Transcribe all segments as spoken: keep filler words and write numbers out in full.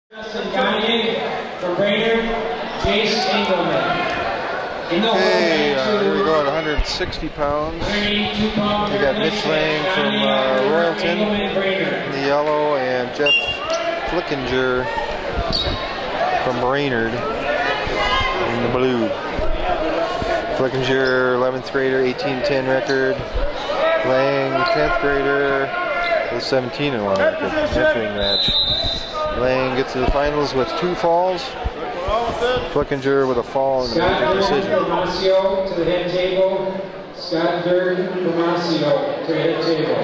Justin Gagne from Brainerd, Jace Engelman. In the okay, uh, here we go at one hundred sixty pounds. We got Mitch Lang from uh, Royalton in the yellow and Jeff Flickinger from Brainerd in the blue. Flickinger, eleventh grader, eighteen ten record. Lang, tenth grader, with seventeen and one record. Entering match. Lang gets to the finals with two falls. Flickinger with a fall and a major decision. Scott Durden from Osseo to the head table. Scott Durden from Osseo to the head table.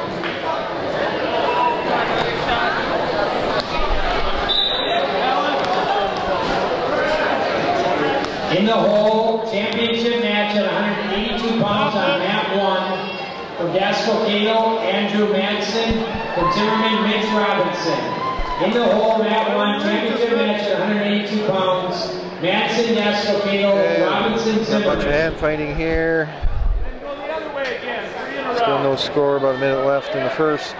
In the whole championship match at one hundred eighty-two pounds on mat one, from Gaskell Cato, Andrew Madsen, from Zimmerman, Mitch Robinson. In the whole mat one championship match at one hundred eighty-two pounds, Madsen, Gaskell Cato, okay, Robinson, Zimmerman. A bunch of hand fighting here. Still no score, about a minute left in the first.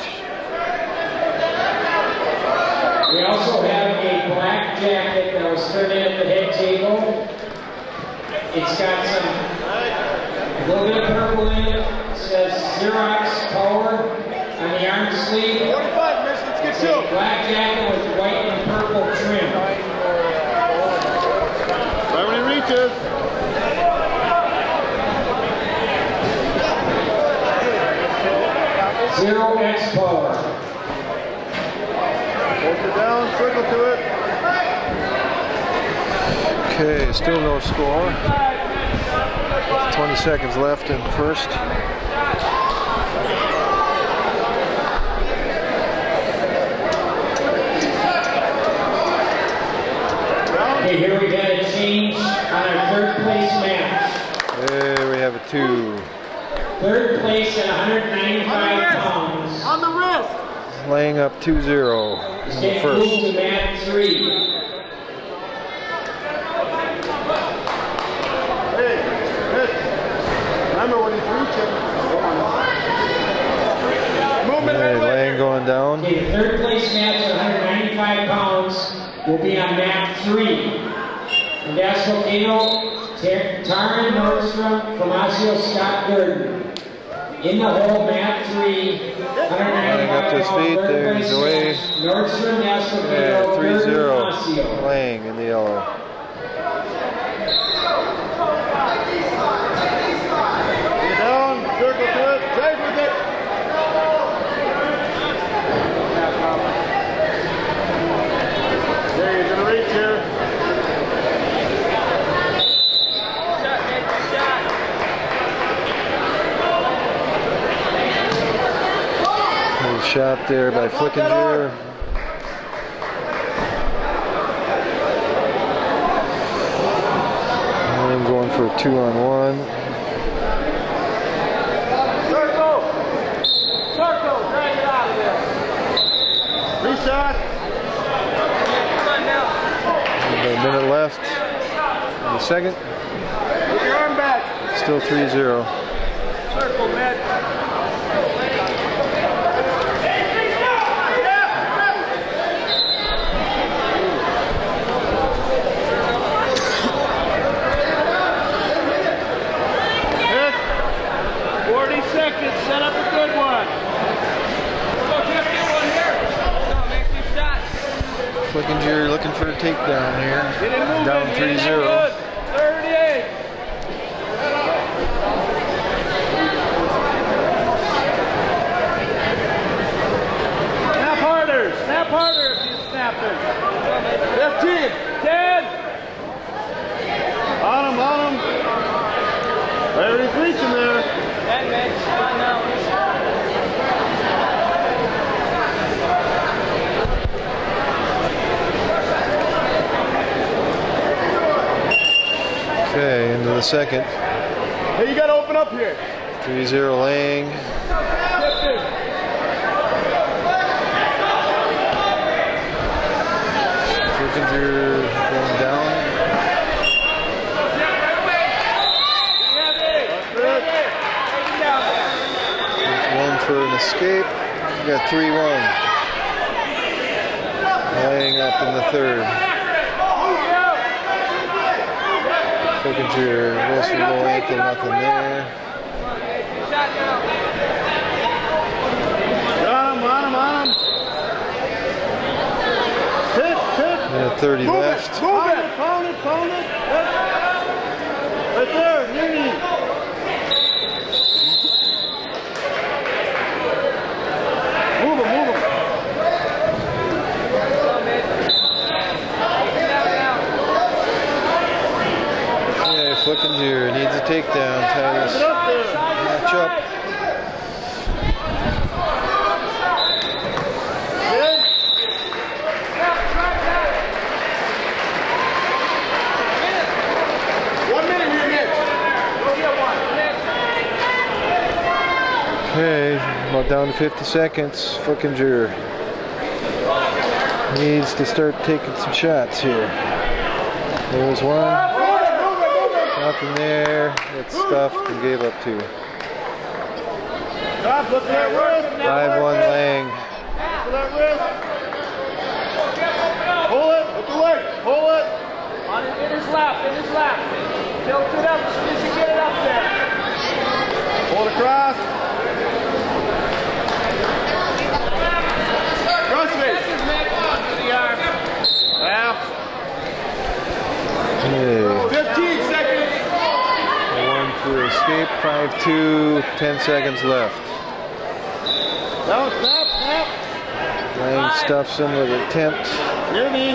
We also have a black jacket that was thrown in at the head table. It's got some, a little bit of purple in it. It says Xerox Power on the arm sleeve. forty-five minutes, let's get It's to a black jacket with white and purple trim. Right when he reaches. Zero X Power. Hold it down, circle to it. Okay, still no score. twenty seconds left in the first. Okay, here we got a change on our third place match. There we have a two. Third place at one hundred ninety-five pounds. On the wrist. Laying up two zero in the Get first. moved to mat three. Remember when he's reaching. Movement Okay, that way. Lang going down. Okay, the third place match at one hundred ninety-five pounds will be on mat three. From Gaskell Cato, Taryn Nordstrom, from Osseo, Scott Durden. In the hole, mat three, one hundred ninety-five Up to his feet, pounds, there third he's place away. match, Nordstrom, Gaskell Yeah, Cato, three Durden, zero. Osseo. Lang in the yellow. Get down, circle to it, drag with it. There, you're gonna reach here. Little shot there by Flickinger. Lang going for a two on one. Circle! Circle! Drag it out of there. Reset. About a minute left in the second. Put your arm back. Still three zero. Circle, Matt. forty seconds, set up a good one. Flickinger looking for a takedown here. Get it moving. Down three zero. thirty-eight. Snap harder. Snap harder if you snap it. fifteen. ten. On him, on him. There he's reaching there. ten minutes. Okay, into the second. Hey, you gotta open up here. three zero Lang. Flickinger going down. One for an escape. We got three one. Lang up in the third. Flickinger goes for low ankle, nothing there. On him, on him, on him. Hit, hit. And thirty move left. It, move it, pound it, pound it. Right there, near knee. Move him, move him. Okay, Flickinger needs a takedown. Ties match up. Okay, about down to fifty seconds. Flickinger needs to start taking some shots here. There's one. Nothing there. It's stuffed and gave up two. five one Lang. Hold it with the leg. Hold it. On it, in his lap, in his lap. Tilt it up as soon as you get it up there. Hold across. Okay. fifteen seconds. One for escape. five two. ten seconds left. Down, snap, snap. Lang stuffs him with an attempt. Near me.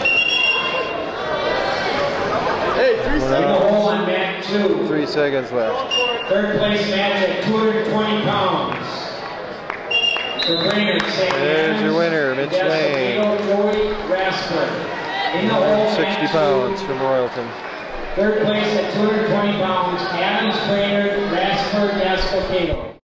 Hey, three In the seconds. hole on mat two. Three seconds left. Third place match at two hundred twenty pounds. For Brainerd, Saint There's your winner, Mitch Lang. Joey Rasper. In the hole, sixty mat pounds two. from Royalton. Third place at two hundred twenty pounds, Adams, Brainerd, Rasper, Gasco, Cato.